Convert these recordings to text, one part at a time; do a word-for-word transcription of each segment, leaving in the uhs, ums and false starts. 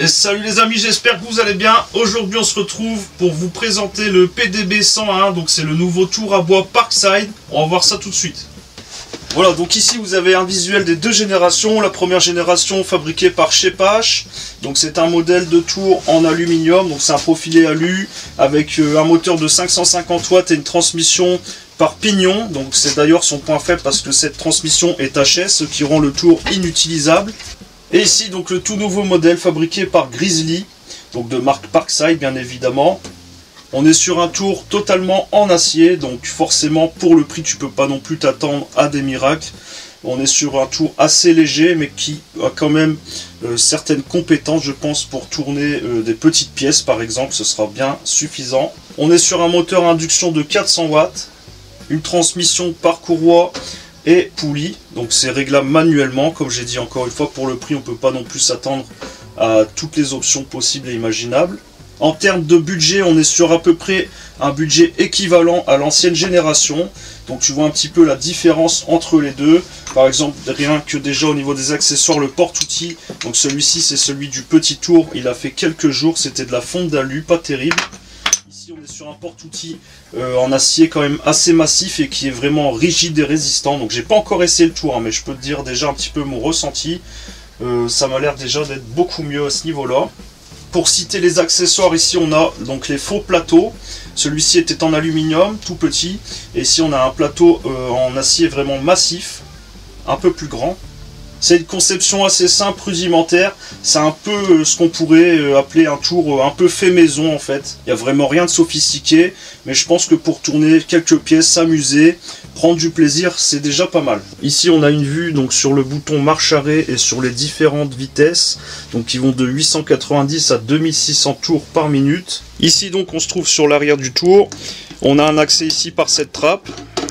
Et salut les amis, j'espère que vous allez bien. Aujourd'hui on se retrouve pour vous présenter le P D B cent un, donc c'est le nouveau tour à bois Parkside. On va voir ça tout de suite. Voilà, donc ici vous avez un visuel des deux générations. La première génération fabriquée par Shepash, donc c'est un modèle de tour en aluminium, donc c'est un profilé alu avec un moteur de cinq cent cinquante watts et une transmission par pignon, donc c'est d'ailleurs son point faible parce que cette transmission est H S, ce qui rend le tour inutilisable. Et ici donc le tout nouveau modèle fabriqué par Grizzly, donc de marque Parkside bien évidemment. On est sur un tour totalement en acier, donc forcément pour le prix tu peux pas non plus t'attendre à des miracles. On est sur un tour assez léger mais qui a quand même euh, certaines compétences je pense pour tourner euh, des petites pièces par exemple, ce sera bien suffisant. On est sur un moteur à induction de quatre cents watts, une transmission par courroie et poulie, donc c'est réglable manuellement. Comme j'ai dit encore une fois, pour le prix on peut pas non plus s'attendre à toutes les options possibles et imaginables. En termes de budget, on est sur à peu près un budget équivalent à l'ancienne génération, donc tu vois un petit peu la différence entre les deux. Par exemple, rien que déjà au niveau des accessoires, le porte-outils, donc celui-ci c'est celui du petit tour, il a fait quelques jours, c'était de la fonte d'alu, pas terrible. Ici on est sur un porte-outils euh, en acier quand même assez massif et qui est vraiment rigide et résistant. Donc j'ai pas encore essayé le tour, hein, mais je peux te dire déjà un petit peu mon ressenti. Euh, ça m'a l'air déjà d'être beaucoup mieux à ce niveau-là. Pour citer les accessoires, ici on a donc les faux plateaux. Celui-ci était en aluminium, tout petit. Et ici on a un plateau euh, en acier vraiment massif, un peu plus grand. C'est une conception assez simple, rudimentaire. C'est un peu ce qu'on pourrait appeler un tour un peu fait maison en fait. Il n'y a vraiment rien de sophistiqué, mais je pense que pour tourner quelques pièces, s'amuser, prendre du plaisir, c'est déjà pas mal. Ici on a une vue donc sur le bouton marche-arrêt et sur les différentes vitesses, donc qui vont de huit cent quatre-vingt-dix à deux mille six cents tours par minute. Ici donc on se trouve sur l'arrière du tour. On a un accès ici par cette trappe,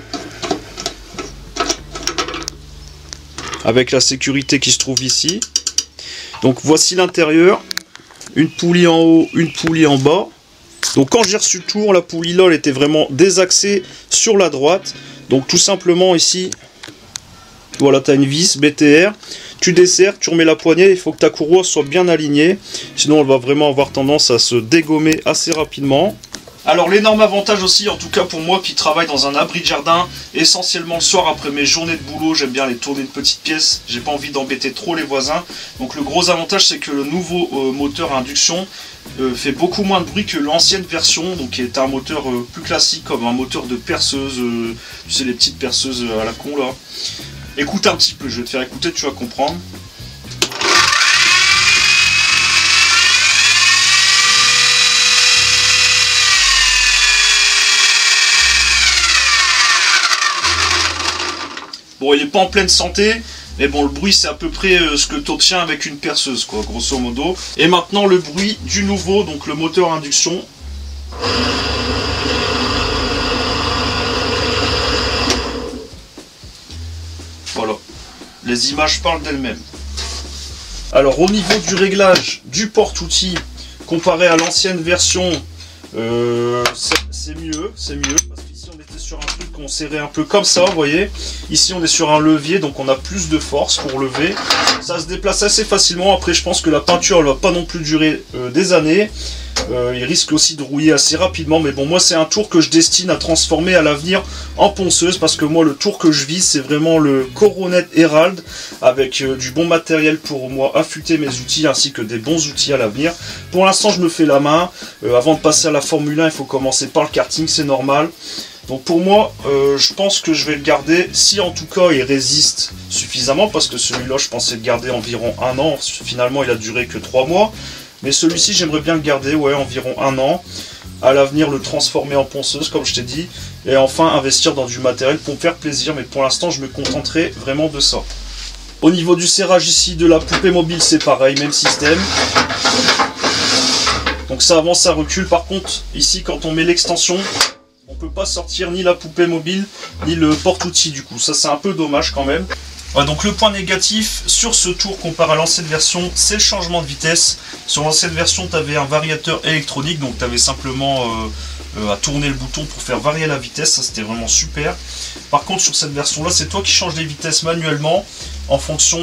avec la sécurité qui se trouve ici. Donc voici l'intérieur, une poulie en haut, une poulie en bas. Donc quand j'ai reçu le tour, la poulie là elle était vraiment désaxée sur la droite. Donc tout simplement ici, voilà, tu as une vis B T R, tu desserres, tu remets la poignée, il faut que ta courroie soit bien alignée, sinon elle va vraiment avoir tendance à se dégommer assez rapidement. Alors l'énorme avantage aussi, en tout cas pour moi qui travaille dans un abri de jardin, essentiellement le soir après mes journées de boulot, j'aime bien les tourner de petites pièces, j'ai pas envie d'embêter trop les voisins. Donc le gros avantage c'est que le nouveau euh, moteur à induction euh, fait beaucoup moins de bruit que l'ancienne version, donc qui est un moteur euh, plus classique comme un moteur de perceuse, euh, tu sais les petites perceuses à la con là. Écoute un petit peu, je vais te faire écouter, tu vas comprendre. Bon, il n'est pas en pleine santé, mais bon, le bruit c'est à peu près euh, ce que tu obtiens avec une perceuse, quoi, grosso modo. Et maintenant le bruit du nouveau, donc le moteur à induction. Voilà, les images parlent d'elles-mêmes. Alors au niveau du réglage du porte-outils, comparé à l'ancienne version, euh, c'est mieux, c'est mieux. On était sur un truc qu'on serrait un peu comme ça, vous voyez. Ici on est sur un levier, donc on a plus de force pour lever. Ça se déplace assez facilement. Après je pense que la peinture elle va pas non plus durer euh, des années. Euh, il risque aussi de rouiller assez rapidement. Mais bon, moi c'est un tour que je destine à transformer à l'avenir en ponceuse. Parce que moi le tour que je vise c'est vraiment le Coronet Herald. Avec euh, du bon matériel pour moi affûter mes outils ainsi que des bons outils à l'avenir. Pour l'instant je me fais la main. Euh, avant de passer à la Formule un il faut commencer par le karting, c'est normal. Donc pour moi, euh, je pense que je vais le garder, si en tout cas il résiste suffisamment, parce que celui-là je pensais le garder environ un an, finalement il a duré que trois mois, mais celui-ci j'aimerais bien le garder, ouais, environ un an, à l'avenir le transformer en ponceuse comme je t'ai dit, et enfin investir dans du matériel pour me faire plaisir, mais pour l'instant je me contenterai vraiment de ça. Au niveau du serrage ici de la poupée mobile c'est pareil, même système. Donc ça avance, ça recule, par contre ici quand on met l'extension, on peut pas sortir ni la poupée mobile ni le porte-outils du coup, ça c'est un peu dommage quand même. Ouais, donc le point négatif sur ce tour comparé à l'ancienne version, c'est le changement de vitesse. Sur l'ancienne version tu avais un variateur électronique, donc tu avais simplement euh, euh, à tourner le bouton pour faire varier la vitesse, ça c'était vraiment super. Par contre sur cette version là c'est toi qui changes les vitesses manuellement en fonction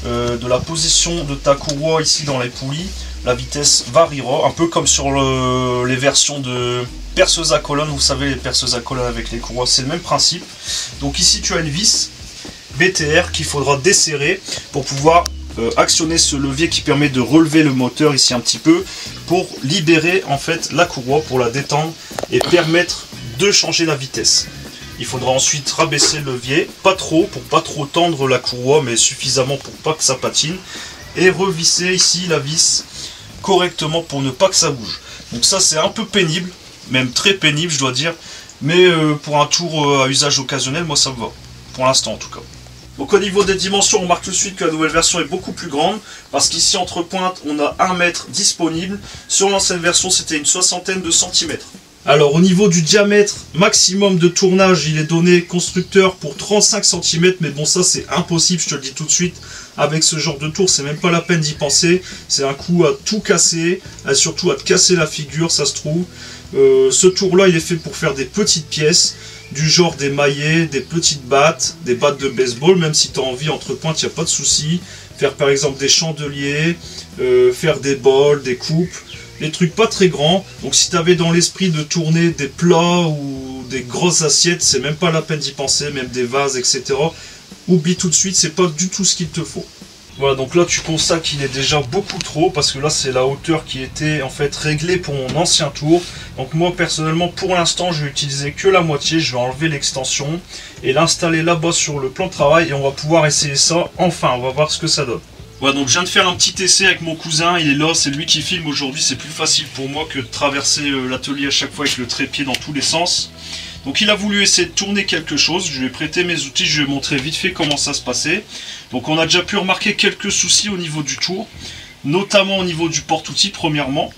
euh, de la position de ta courroie ici dans les poulies, la vitesse variera, un peu comme sur le, les versions de perceuse à colonne. Vous savez, les perceuses à colonne avec les courroies, c'est le même principe. Donc ici tu as une vis B T R qu'il faudra desserrer pour pouvoir euh, actionner ce levier qui permet de relever le moteur ici un petit peu pour libérer en fait la courroie, pour la détendre et permettre de changer la vitesse. Il faudra ensuite rabaisser le levier, pas trop pour pas trop tendre la courroie, mais suffisamment pour pas que ça patine, et revisser ici la vis correctement pour ne pas que ça bouge. Donc ça c'est un peu pénible, même très pénible je dois dire, mais euh, pour un tour euh, à usage occasionnel, moi ça me va, pour l'instant en tout cas. Donc au niveau des dimensions, on remarque tout de suite que la nouvelle version est beaucoup plus grande, parce qu'ici entre pointes on a un mètre disponible, sur l'ancienne version c'était une soixantaine de centimètres. Alors au niveau du diamètre maximum de tournage, il est donné constructeur pour trente-cinq centimètres, mais bon ça c'est impossible, je te le dis tout de suite, avec ce genre de tour, c'est même pas la peine d'y penser, c'est un coup à tout casser, et surtout à te casser la figure, ça se trouve. Euh, ce tour là il est fait pour faire des petites pièces, du genre des maillets, des petites battes, des battes de baseball, même si tu as envie entre pointes, il n'y a pas de souci. Faire par exemple des chandeliers, euh, faire des bols, des coupes, des trucs pas très grands. Donc si tu avais dans l'esprit de tourner des plats ou des grosses assiettes, c'est même pas la peine d'y penser, même des vases, et cetera. Oublie tout de suite, c'est pas du tout ce qu'il te faut. Voilà, donc là tu constates qu'il est déjà beaucoup trop, parce que là c'est la hauteur qui était en fait réglée pour mon ancien tour. Donc moi personnellement pour l'instant je vais utiliser que la moitié, je vais enlever l'extension et l'installer là-bas sur le plan de travail et on va pouvoir essayer ça enfin, on va voir ce que ça donne. Voilà, donc je viens de faire un petit essai avec mon cousin, il est là, c'est lui qui filme aujourd'hui, c'est plus facile pour moi que de traverser l'atelier à chaque fois avec le trépied dans tous les sens. Donc il a voulu essayer de tourner quelque chose, je lui ai prêté mes outils, je lui ai montré vite fait comment ça se passait. Donc on a déjà pu remarquer quelques soucis au niveau du tour, notamment au niveau du porte-outils premièrement.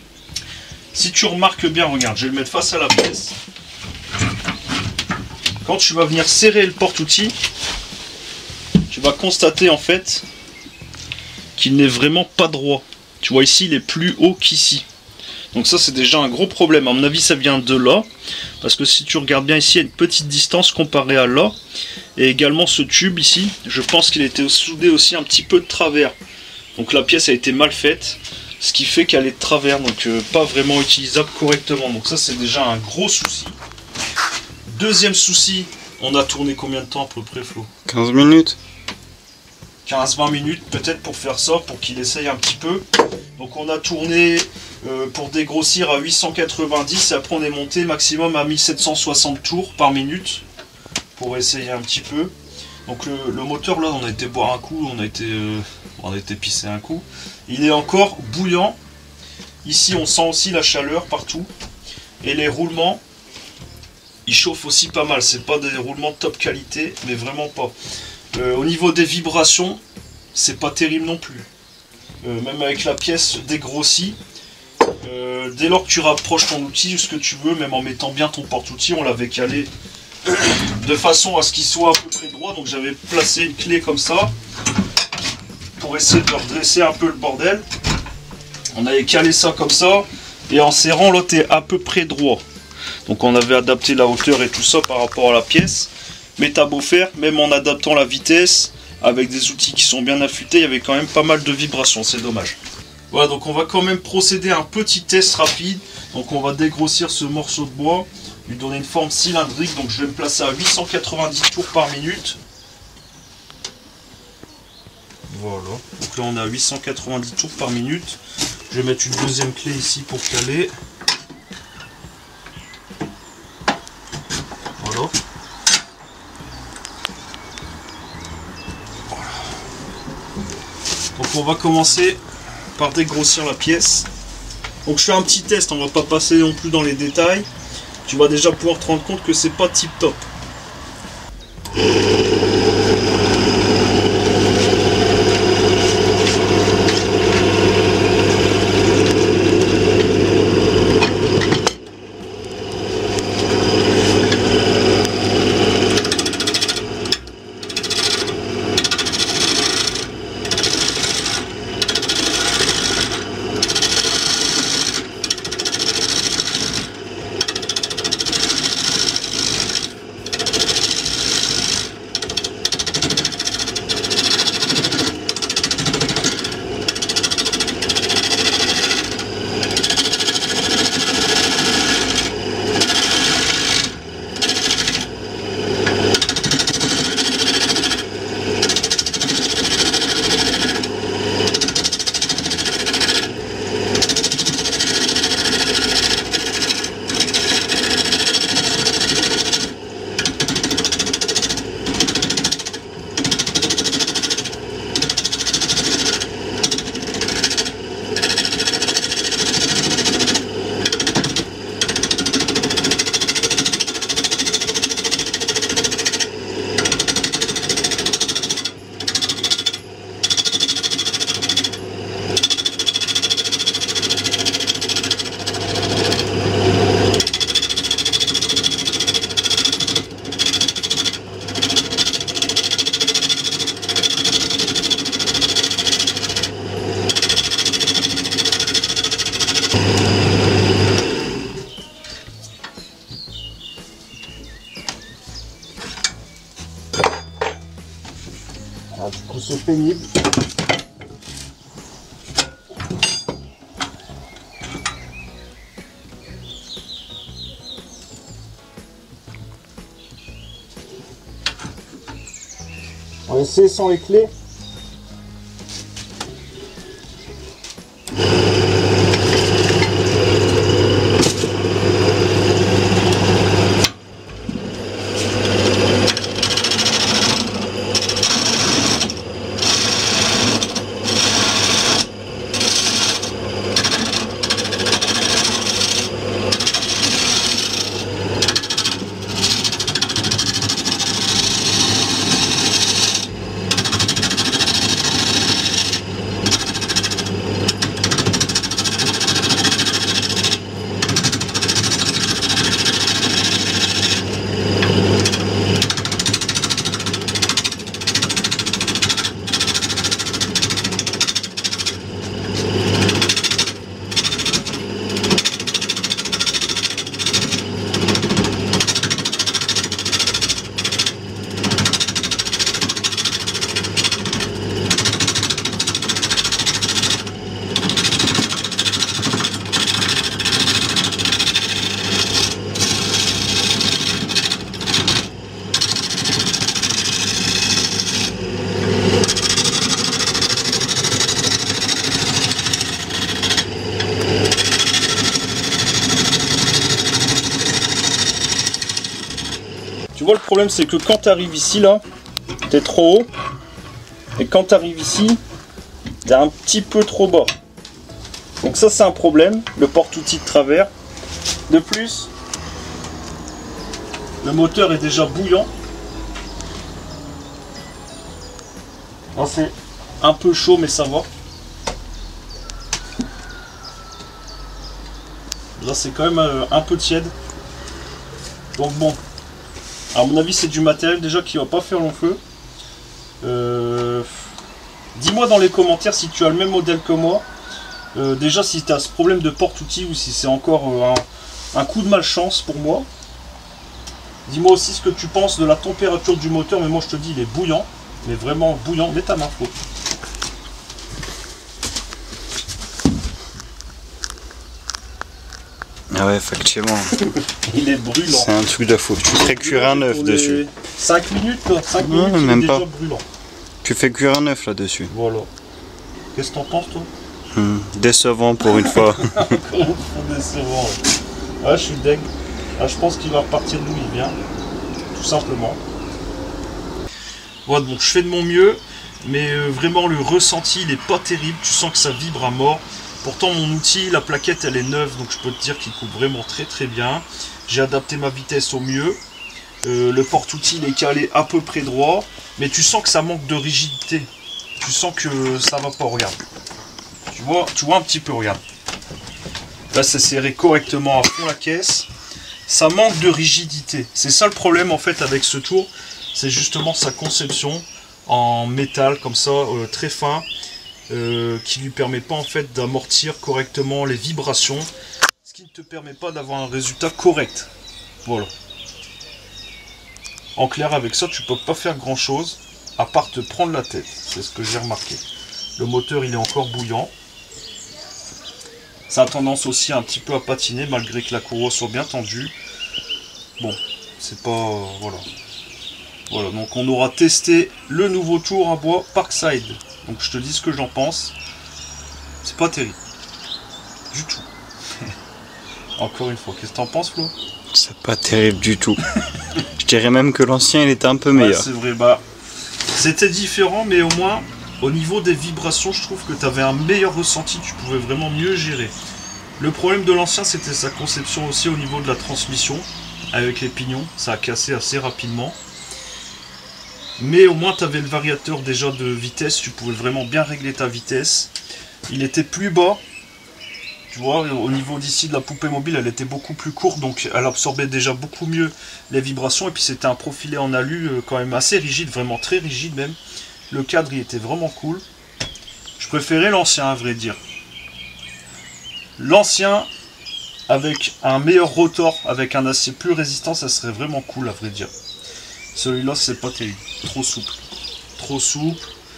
Si tu remarques bien, regarde, je vais le mettre face à la pièce. Quand tu vas venir serrer le porte-outils, tu vas constater en fait qu'il n'est vraiment pas droit. Tu vois ici, il est plus haut qu'ici. Donc ça c'est déjà un gros problème, à mon avis ça vient de là, parce que si tu regardes bien ici il y a une petite distance comparée à là, et également ce tube ici, je pense qu'il a été soudé aussi un petit peu de travers, donc la pièce a été mal faite, ce qui fait qu'elle est de travers, donc euh, pas vraiment utilisable correctement, donc ça c'est déjà un gros souci. Deuxième souci, on a tourné combien de temps à peu près Flo? quinze minutes. quinze vingt minutes peut-être pour faire ça, pour qu'il essaye un petit peu. Donc on a tourné euh, pour dégrossir à huit cent quatre-vingt-dix et après on est monté maximum à mille sept cent soixante tours par minute pour essayer un petit peu. Donc le, le moteur là on a été boire un coup, on a été, euh, on a été pisser un coup. Il est encore bouillant. Ici on sent aussi la chaleur partout. Et les roulements, ils chauffent aussi pas mal. C'est pas des roulements de top qualité, mais vraiment pas. Euh, au niveau des vibrations, c'est pas terrible non plus. Euh, même avec la pièce dégrossie, euh, dès lors que tu rapproches ton outil, ce que tu veux, même en mettant bien ton porte-outil, on l'avait calé de façon à ce qu'il soit à peu près droit. Donc j'avais placé une clé comme ça pour essayer de redresser un peu le bordel. On avait calé ça comme ça et en serrant là t'es à peu près droit. Donc on avait adapté la hauteur et tout ça par rapport à la pièce. Mais t'as beau faire, même en adaptant la vitesse, avec des outils qui sont bien affûtés, il y avait quand même pas mal de vibrations, c'est dommage. Voilà, donc on va quand même procéder à un petit test rapide. Donc on va dégrossir ce morceau de bois, lui donner une forme cylindrique. Donc je vais me placer à huit cent quatre-vingt-dix tours par minute. Voilà, donc là on est à huit cent quatre-vingt-dix tours par minute. Je vais mettre une deuxième clé ici pour caler. Voilà. Donc on va commencer par dégrossir la pièce. Donc je fais un petit test, on va pas passer non plus dans les détails. Tu vas déjà pouvoir te rendre compte que c'est pas tip top. pénible. On va essayer sans les clés. Tu vois, le problème c'est que quand tu arrives ici, là, tu es trop haut. Et quand tu arrives ici, tu es un petit peu trop bas. Donc ça c'est un problème, le porte-outil de travers. De plus, le moteur est déjà bouillant. Là c'est un peu chaud mais ça va. Là c'est quand même un peu tiède. Donc bon. À mon avis, c'est du matériel déjà qui va pas faire long feu. Euh, Dis-moi dans les commentaires si tu as le même modèle que moi. Euh, déjà, si tu as ce problème de porte-outil ou si c'est encore euh, un, un coup de malchance pour moi. Dis-moi aussi ce que tu penses de la température du moteur. Mais moi, je te dis, il est bouillant. Mais vraiment bouillant. Mets ta main, Flo. Ah ouais, effectivement. Il est brûlant. C'est un truc de fou. Tu fais cuire un œuf dessus. cinq minutes, quoi. cinq Ouais, minutes, même il est pas. déjà brûlant. Tu fais cuire un œuf là-dessus. Voilà. Qu'est-ce que t'en penses, toi? Hum, décevant pour une fois. Comment décevant. Ouais, je suis deg. Ah, je pense qu'il va repartir d'où il vient. Tout simplement. Voilà, donc je fais de mon mieux. Mais euh, vraiment, le ressenti, il est pas terrible. Tu sens que ça vibre à mort. Pourtant mon outil, la plaquette elle est neuve, donc je peux te dire qu'il coupe vraiment très très bien. J'ai adapté ma vitesse au mieux. Euh, le porte-outil il est calé à peu près droit. Mais tu sens que ça manque de rigidité. Tu sens que ça va pas, regarde. Tu vois, tu vois un petit peu, regarde. Là c'est serré correctement à fond la caisse. Ça manque de rigidité. C'est ça le problème en fait avec ce tour. C'est justement sa conception en métal comme ça, euh, très fin. Euh, qui lui permet pas en fait d'amortir correctement les vibrations, ce qui ne te permet pas d'avoir un résultat correct. Voilà. En clair, avec ça tu peux pas faire grand chose à part te prendre la tête, c'est ce que j'ai remarqué. Le moteur il est encore bouillant, ça a tendance aussi un petit peu à patiner malgré que la courroie soit bien tendue. Bon, c'est pas... Euh, voilà. Voilà, donc on aura testé le nouveau tour à bois Parkside. Donc je te dis ce que j'en pense. C'est pas terrible. Du tout. Encore une fois, qu'est-ce que t'en penses, Flo? C'est pas terrible du tout. Je dirais même que l'ancien il était un peu meilleur. Ouais, c'est vrai, bah c'était différent, mais au moins au niveau des vibrations, je trouve que tu avais un meilleur ressenti, tu pouvais vraiment mieux gérer. Le problème de l'ancien, c'était sa conception aussi au niveau de la transmission, avec les pignons, ça a cassé assez rapidement. Mais au moins tu avais le variateur déjà de vitesse, tu pouvais vraiment bien régler ta vitesse. Il était plus bas, tu vois, au niveau d'ici de la poupée mobile, elle était beaucoup plus courte, donc elle absorbait déjà beaucoup mieux les vibrations. Et puis c'était un profilé en alu quand même assez rigide, vraiment très rigide même. Le cadre il était vraiment cool. Je préférais l'ancien à vrai dire. L'ancien avec un meilleur rotor, avec un acier plus résistant, ça serait vraiment cool à vrai dire. Celui-là, c'est pas terrible. Trop souple. Trop souple.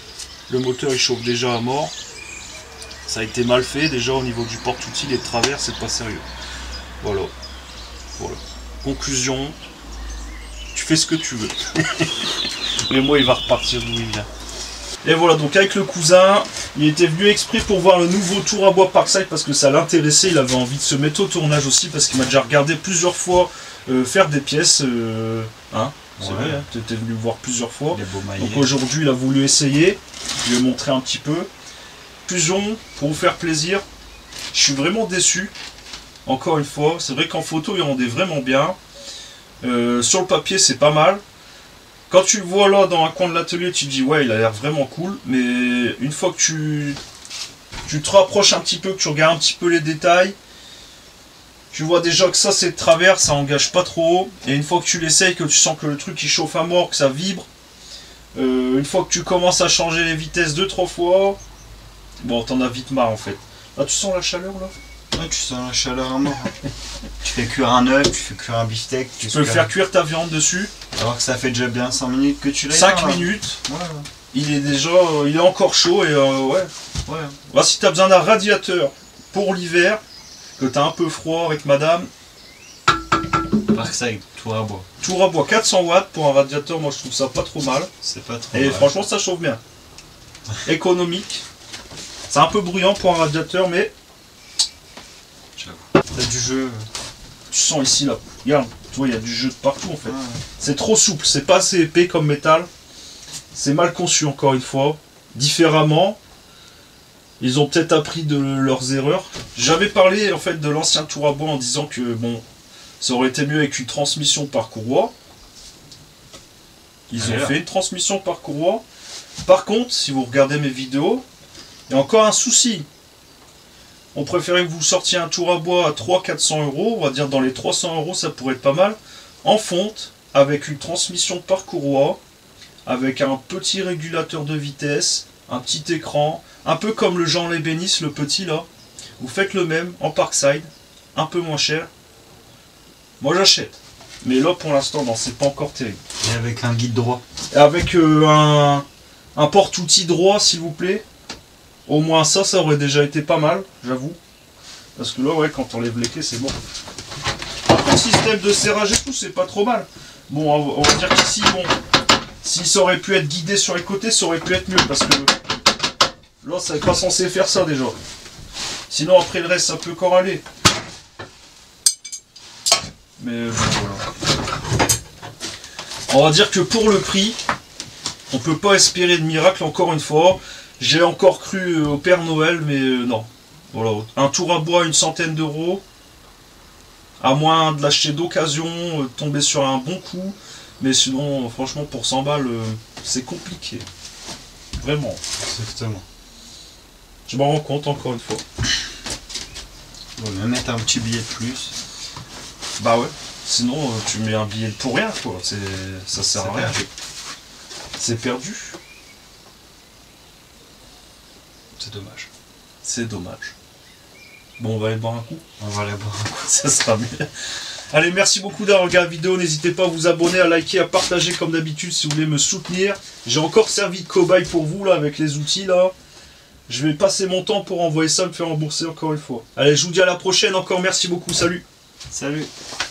Le moteur il chauffe déjà à mort. Ça a été mal fait déjà au niveau du porte-outils et de travers, c'est pas sérieux. Voilà. Voilà. Conclusion. Tu fais ce que tu veux. Mais moi il va repartir d'où il vient. Et voilà, donc avec le cousin, il était venu exprès pour voir le nouveau tour à bois Parkside parce que ça l'intéressait, il avait envie de se mettre au tournage aussi parce qu'il m'a déjà regardé plusieurs fois euh, faire des pièces. Euh, hein, c'est ouais. vrai, hein, tu étais venu voir plusieurs fois. Donc aujourd'hui il a voulu essayer, je lui ai montré un petit peu. Fusion, pour vous faire plaisir, je suis vraiment déçu. Encore une fois, c'est vrai qu'en photo il rendait vraiment bien. Euh, sur le papier c'est pas mal. Quand tu le vois là dans un coin de l'atelier, tu te dis ouais il a l'air vraiment cool, mais une fois que tu, tu te rapproches un petit peu, que tu regardes un petit peu les détails, tu vois déjà que ça c'est de travers, ça engage pas trop, et une fois que tu l'essayes, que tu sens que le truc il chauffe à mort, que ça vibre, euh, une fois que tu commences à changer les vitesses deux trois fois, bon t'en as vite marre en fait. Là tu sens la chaleur là? Ouais, tu sens la chaleur à mort. Tu fais cuire un œuf, tu fais cuire un beefsteak. Tu, tu peux faire cuire ta viande dessus. Alors que ça fait déjà bien cinq minutes que tu l'as. cinq minutes. Ouais, ouais. Il est déjà, il est encore chaud et euh, ouais. ouais. Bah, si tu as besoin d'un radiateur pour l'hiver, que tu as un peu froid avec madame. Parkside, tour à bois. Tour à bois, quatre cents watts pour un radiateur, moi je trouve ça pas trop mal. C'est pas trop Et mal. Franchement ça chauffe bien. Économique. C'est un peu bruyant pour un radiateur mais... T'as du jeu. Tu sens ici là, regarde, tu vois il y a du jeu de partout en fait. Ouais. C'est trop souple, c'est pas assez épais comme métal. C'est mal conçu encore une fois. Différemment. Ils ont peut-être appris de leurs erreurs. J'avais parlé en fait de l'ancien tour à bois en disant que bon, ça aurait été mieux avec une transmission par courroie. Ils ont fait une transmission par courroie. Par contre, si vous regardez mes vidéos, il y a encore un souci. On préférait que vous sortiez un tour à bois à trois à quatre cents euros, on va dire dans les trois cents euros, ça pourrait être pas mal, en fonte, avec une transmission par courroie, avec un petit régulateur de vitesse, un petit écran, un peu comme le Jean Lébénis, le petit là. Vous faites le même en Parkside, un peu moins cher. Moi j'achète. Mais là pour l'instant, non, c'est pas encore terrible. Et avec un guide droit. Et avec euh, un, un porte-outils droit, s'il vous plaît. Au moins ça, ça aurait déjà été pas mal, j'avoue. Parce que là, ouais, quand on enlève les clés, c'est bon. Le système de serrage et tout, c'est pas trop mal. Bon, on va dire qu'ici, bon, si ça aurait pu être guidé sur les côtés, ça aurait pu être mieux. Parce que là, ça n'est pas censé faire ça déjà. Sinon, après le reste, ça peut encore aller. Mais bon, voilà. On va dire que pour le prix, on peut pas espérer de miracle encore une fois. J'ai encore cru au Père Noël, mais euh, non. Voilà. Un tour à bois, une centaine d'euros. À moins de l'acheter d'occasion, euh, tomber sur un bon coup. Mais sinon, franchement, pour cent balles, euh, c'est compliqué. Vraiment. Exactement. Je m'en rends compte encore une fois. On va même mettre un petit billet de plus. Bah ouais. Sinon, euh, tu mets un billet pour rien, quoi. Ça sert à rien. C'est perdu. C'est dommage. C'est dommage. Bon, on va aller boire un coup. On va aller boire un coup. Ça sera mieux. Allez, merci beaucoup d'avoir regardé la vidéo. N'hésitez pas à vous abonner, à liker, à partager comme d'habitude si vous voulez me soutenir. J'ai encore servi de cobaye pour vous là avec les outils là. Je vais passer mon temps pour envoyer ça, me faire rembourser encore une fois. Allez, je vous dis à la prochaine. Encore merci beaucoup. Salut. Salut.